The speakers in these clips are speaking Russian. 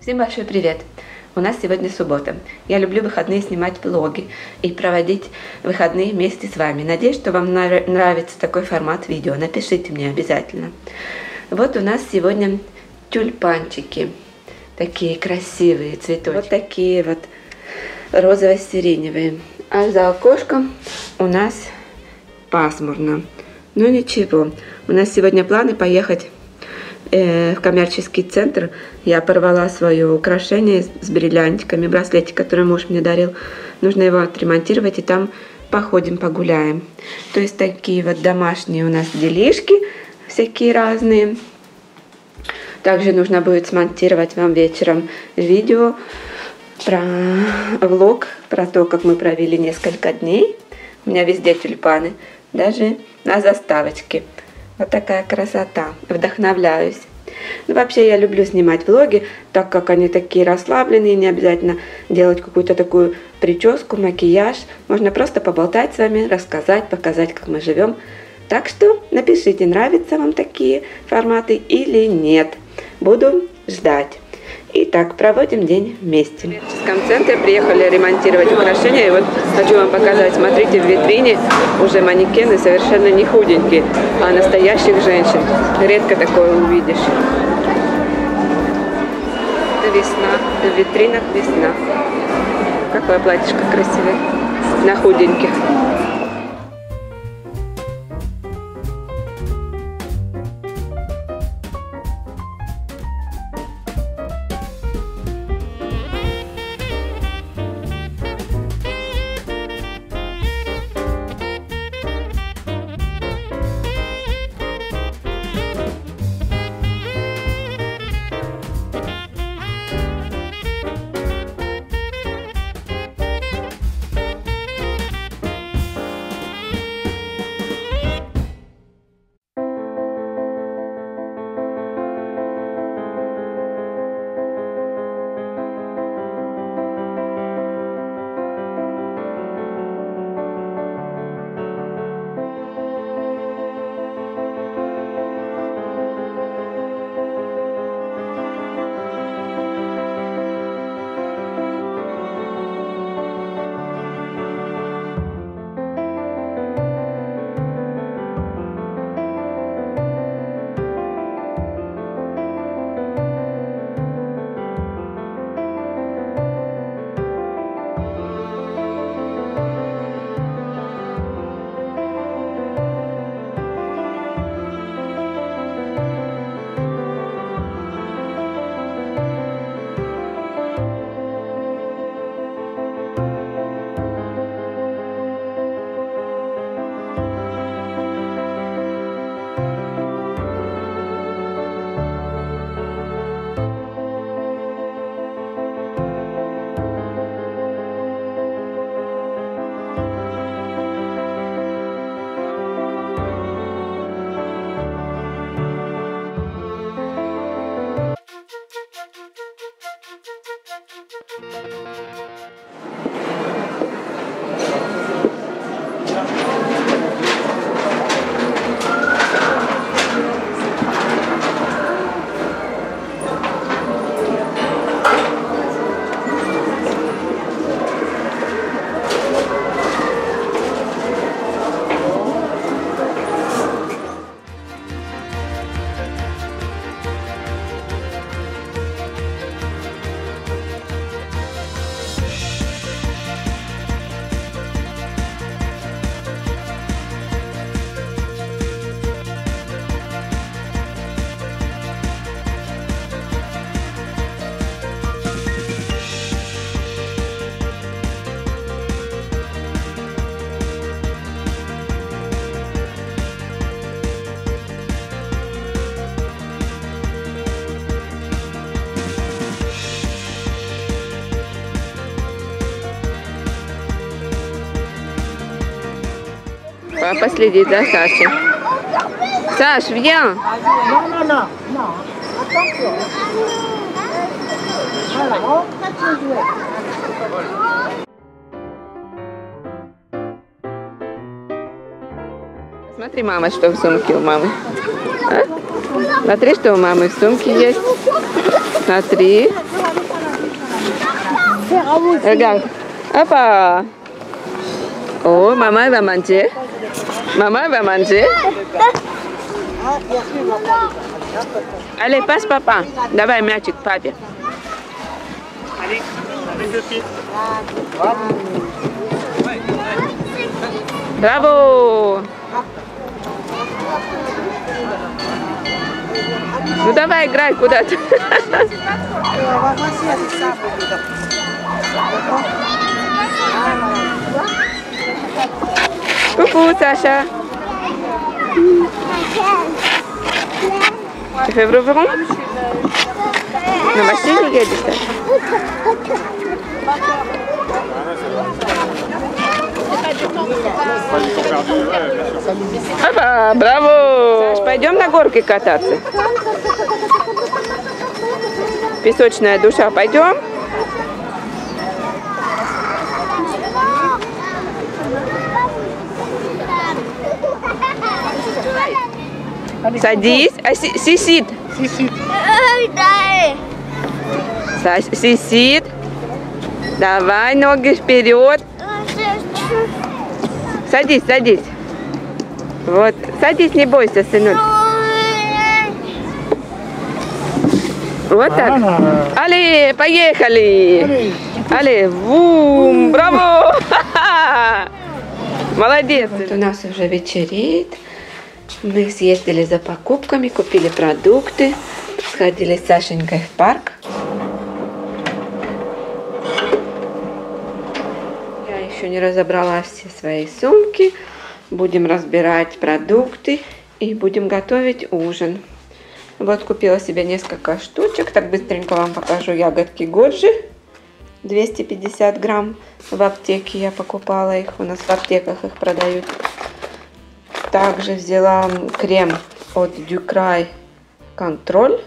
Всем большой привет! У нас сегодня суббота. Я люблю выходные снимать влоги и проводить выходные вместе с вами. Надеюсь, что вам нравится такой формат видео. Напишите мне обязательно. Вот у нас сегодня тюльпанчики. Такие красивые цветочки. Вот такие вот розово-сиреневые. А за окошком у нас пасмурно. Ну ничего. У нас сегодня планы поехать в коммерческий центр. Я порвала свое украшение с бриллиантиками, браслетик, который муж мне дарил. Нужно его отремонтировать, и там походим, погуляем. То есть такие вот домашние у нас делишки, всякие разные. Также нужно будет смонтировать вам вечером видео про влог, про то, как мы провели несколько дней. У меня везде тюльпаны, даже на заставочке. Вот такая красота. Вдохновляюсь. Ну, вообще я люблю снимать влоги, так как они такие расслабленные, не обязательно делать какую-то такую прическу, макияж. Можно просто поболтать с вами, рассказать, показать, как мы живем. Так что напишите, нравятся вам такие форматы или нет. Буду ждать. Итак, проводим день вместе. В коммерческом центре приехали ремонтировать украшения. И вот хочу вам показать, смотрите, в витрине уже манекены совершенно не худенькие, а настоящих женщин. Редко такое увидишь. Это весна, в витринах весна. Какое платьишко красивое, на худеньких. Папа следит за Сашей. Саш, viens! Смотри, мама, что в сумке у мамы. А? Смотри, что у мамы в сумке есть. Смотри. Regarde. Hoppa. Oh, maman va manger. Maman va manger. Allez, passe papa. Давай мячик папе. Браво! Ну давай играй куда-то. Ку-ку, Саша. Tu fais vroom-vroom? На машине едешь, да? Опа, браво! Саш, пойдем на горке кататься? Песочная душа, пойдем? Садись. Сисит. Сисит. Давай, ноги вперед. Садись, садись. Вот, садись, не бойся, сынок. Вот так. Али, поехали. Али, вум, браво. Молодец. Вот у нас уже вечереет. Мы съездили за покупками, купили продукты, сходили с Сашенькой в парк. Я еще не разобрала все свои сумки. Будем разбирать продукты и будем готовить ужин. Вот купила себе несколько штучек. Так быстренько вам покажу ягодки Годжи. 250 грамм. В аптеке я покупала их. У нас в аптеках их продают. Также взяла крем от Ducray Control.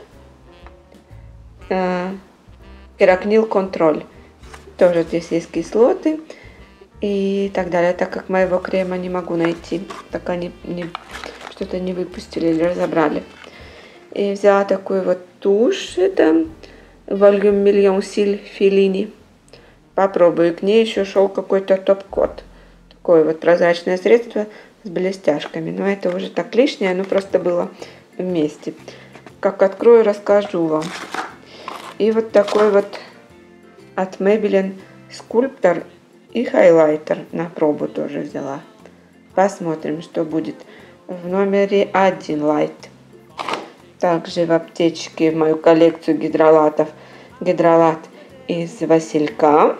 Перокнил Control. Тоже здесь есть кислоты и так далее. Так как моего крема не могу найти. Так они что-то не выпустили или разобрали. И взяла такую вот тушь. Это Volume Million Seal Fellini. Попробую. К ней еще шел какой-то топ-кот. Такое вот прозрачное средство с блестяшками. Но это уже так лишнее, оно просто было вместе. Как открою, расскажу вам. И вот такой вот от Maybelline скульптор и хайлайтер на пробу тоже взяла. Посмотрим, что будет. В номере 1 Light. Также в аптечке в мою коллекцию гидролатов гидролат из василька.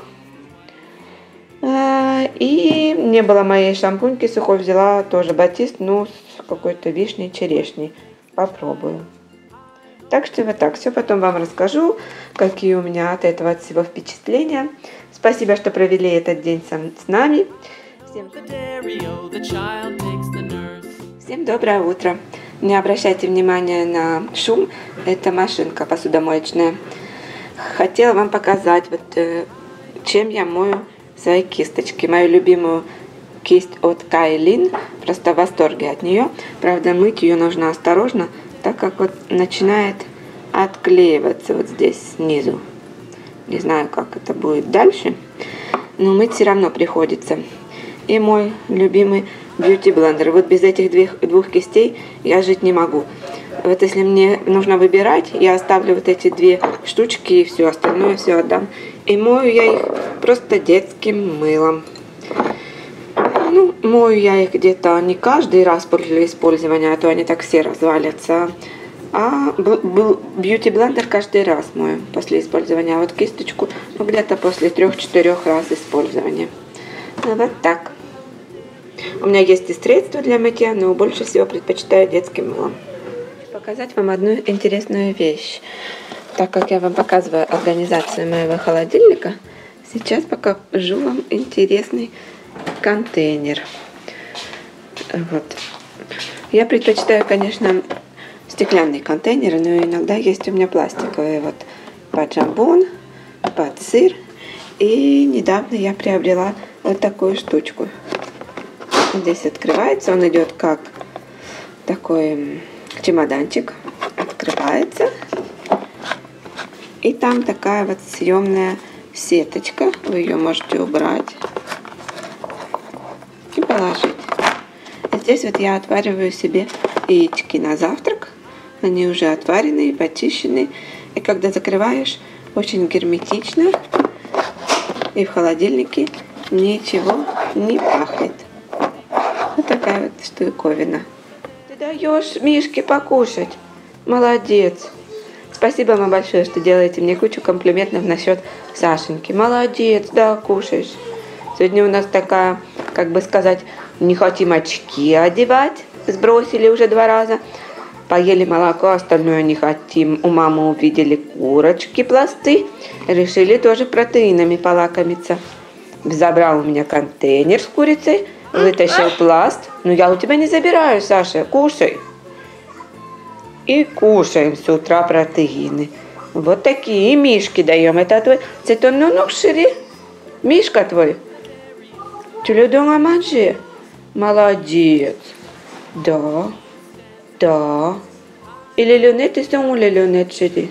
И не было моей шампуньки сухой, взяла тоже батист, ну с какой-то вишней, черешней. Попробую. Так что вот так. Все потом вам расскажу, какие у меня от этого от всего впечатления. Спасибо, что провели этот день с нами. Всем доброе утро. Не обращайте внимания на шум. Это машинка посудомоечная. Хотела вам показать, вот, чем я мою свои кисточки. Мою любимую кисть от Кайлин. Просто в восторге от нее. Правда, мыть ее нужно осторожно, так как вот начинает отклеиваться вот здесь снизу. Не знаю, как это будет дальше, но мыть все равно приходится. И мой любимый Beauty Blender. Вот без этих двух кистей я жить не могу. Вот если мне нужно выбирать, я оставлю вот эти две штучки и все, остальное все отдам. И мою я их просто детским мылом. Ну, мою я их где-то не каждый раз после использования, а то они так все развалятся. А Beauty Blender каждый раз мою после использования. А вот кисточку, ну, где-то после 3-4 раз использования. Ну, вот так. У меня есть и средства для мытья, но больше всего предпочитаю детским мылом. Показать вам одну интересную вещь. Так как я вам показываю организацию моего холодильника, сейчас покажу вам интересный контейнер. Вот. Я предпочитаю, конечно, стеклянные контейнеры, но иногда есть у меня пластиковые. Вот под жамбон, под сыр. И недавно я приобрела вот такую штучку. Здесь открывается, он идет как такой чемоданчик. Открывается. И там такая вот съемная сеточка. Вы ее можете убрать и положить. Здесь вот я отвариваю себе яички на завтрак. Они уже отваренные, почищенные. И когда закрываешь, очень герметично. И в холодильнике ничего не пахнет. Вот такая вот штуковина. Ты даешь Мишке покушать. Молодец. Спасибо вам большое, что делаете мне кучу комплиментов насчет Сашеньки. Молодец, да, кушаешь. Сегодня у нас такая, как бы сказать, не хотим очки одевать. Сбросили уже 2 раза. Поели молоко, остальное не хотим. У мамы увидели курочки, пласты. Решили тоже протеинами полакомиться. Забрал у меня контейнер с курицей. Вытащил пласт. Ну я у тебя не забираю, Саша. Кушай. И кушаем с утра протеины. Вот такие. И Мишке даем. Это твой. C'est ton nounou chéri? Мишка твой. Tu le donnes à manger? Молодец. Да. Да. И les lunettes, ils sont où les lunettes, chéri?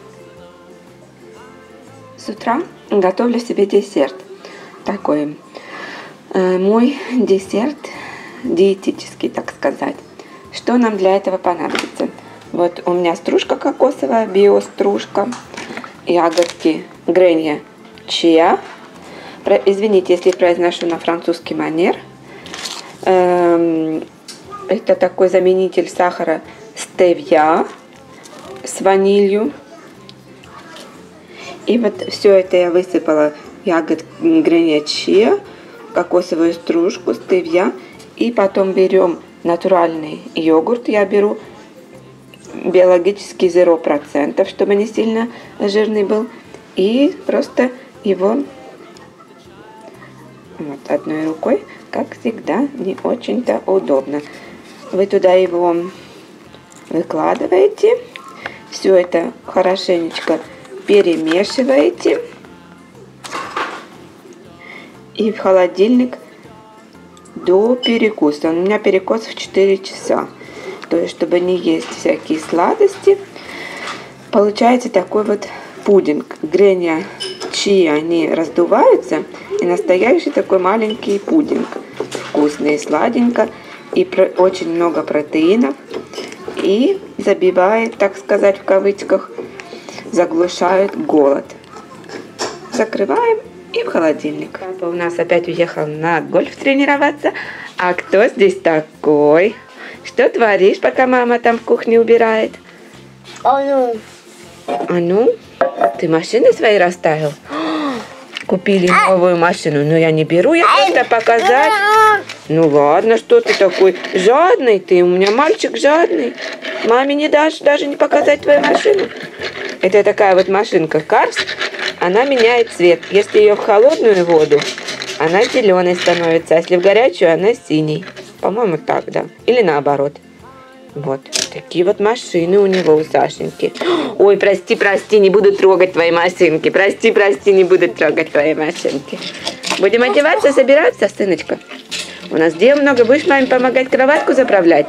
С утра готовлю себе десерт. Такой. Мой десерт диетический, так сказать. Что нам для этого понадобится? Вот у меня стружка кокосовая, биостружка, ягодки Гренья чиа. Извините, если произношу на французский манер. Это такой заменитель сахара стевия с ванилью. И вот все это я высыпала ягод Гренья чиа, кокосовую стружку, стевия. И потом берем натуральный йогурт. Я беру биологический 0%, чтобы не сильно жирный был. И просто его вот одной рукой, как всегда, не очень-то удобно. Вы туда его выкладываете. Все это хорошенечко перемешиваете. И в холодильник до перекуса. У меня перекус в 4 часа. То есть, чтобы не есть всякие сладости. Получается такой вот пудинг. Гренья чиа, они раздуваются. И настоящий такой маленький пудинг. Вкусный, сладенько. И очень много протеинов. И забивает, так сказать, в кавычках, заглушает голод. Закрываем. И в холодильник. Папа у нас опять уехал на гольф тренироваться. А кто здесь такой? Что творишь, пока мама там в кухне убирает? А ну? Ты машины свои расставил? Купили новую машину. Но я не беру, я просто показать. Ну ладно, что ты такой жадный ты? У меня мальчик жадный. Маме не дашь даже не показать твою машину. Это такая вот машинка Карс. Она меняет цвет. Если ее в холодную воду, она зеленой становится, а если в горячую, она синий. По-моему, так, да. Или наоборот. Вот. Такие вот машины у него, у Сашеньки. Ой, прости, не буду трогать твои машинки. Прости, не буду трогать твои машинки. Будем одеваться, собираться, сыночка? У нас дел много. Будешь маме помогать кроватку заправлять?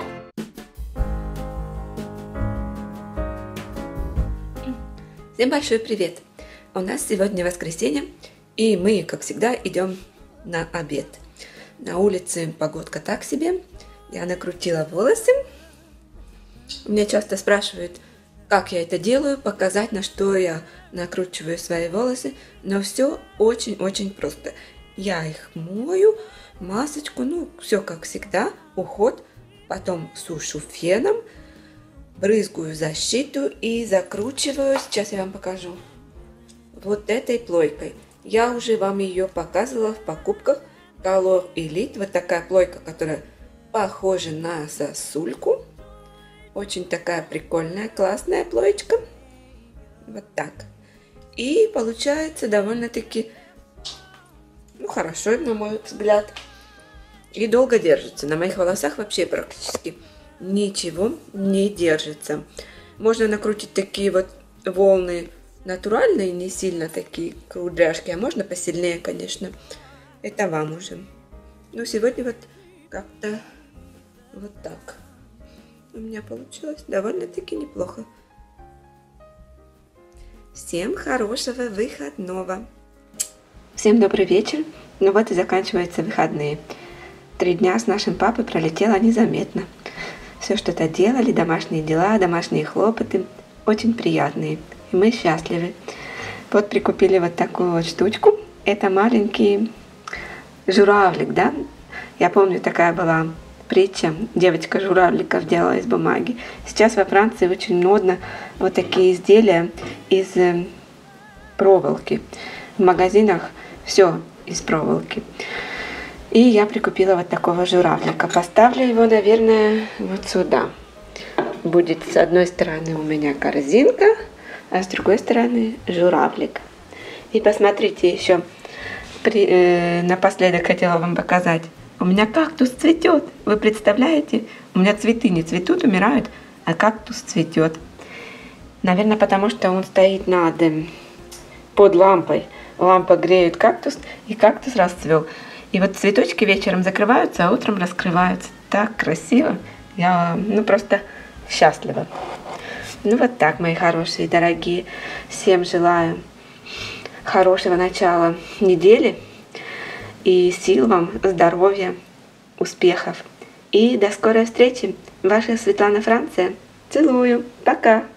Всем большой привет! У нас сегодня воскресенье, и мы, как всегда, идем на обед. На улице погодка так себе. Я накрутила волосы. Меня часто спрашивают, как я это делаю, показать, на что я накручиваю свои волосы. Но все очень-очень просто. Я их мою, масочку, ну, все как всегда, уход. Потом сушу феном, брызгаю защиту и закручиваю. Сейчас я вам покажу. Вот этой плойкой. Я уже вам ее показывала в покупках. Color Elite. Вот такая плойка, которая похожа на сосульку. Очень такая прикольная, классная плоечка. Вот так. И получается довольно-таки, ну, хорошо, на мой взгляд. И долго держится. На моих волосах вообще практически ничего не держится. Можно накрутить такие вот волны натуральные, не сильно такие кругляшки, а можно посильнее, конечно. Это вам уже. Но сегодня вот как-то вот так. У меня получилось довольно-таки неплохо. Всем хорошего выходного. Всем добрый вечер. Ну вот и заканчиваются выходные. 3 дня с нашим папой пролетело незаметно. Все что-то делали, домашние дела, домашние хлопоты. Очень приятные. И мы счастливы. Вот прикупили вот такую вот штучку. Это маленький журавлик, да? Я помню, такая была притча. Девочка журавликов делала из бумаги. Сейчас во Франции очень модно вот такие изделия из проволоки. В магазинах все из проволоки. И я прикупила вот такого журавлика. Поставлю его, наверное, вот сюда. Будет с одной стороны у меня корзинка, а с другой стороны журавлик. И посмотрите еще, напоследок хотела вам показать. У меня кактус цветет. Вы представляете? У меня цветы не цветут, умирают, а кактус цветет. Наверное, потому что он стоит под лампой. Лампа греет кактус, и кактус расцвел. И вот цветочки вечером закрываются, а утром раскрываются. Так красиво. Я просто счастлива. Ну вот так, мои хорошие, дорогие. Всем желаю хорошего начала недели. И сил вам, здоровья, успехов. И до скорой встречи. Ваша Светлана, Франция. Целую. Пока.